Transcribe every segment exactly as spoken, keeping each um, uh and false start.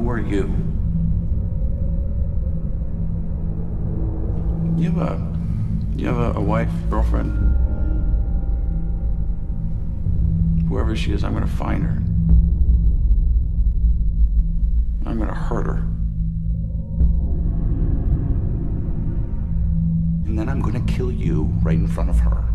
Who are you? You have a... You have a, a wife, girlfriend? Whoever she is, I'm gonna find her. I'm gonna hurt her. And then I'm gonna kill you right in front of her.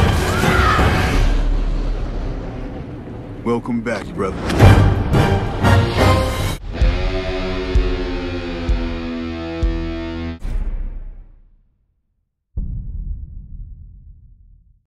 Welcome back, brother.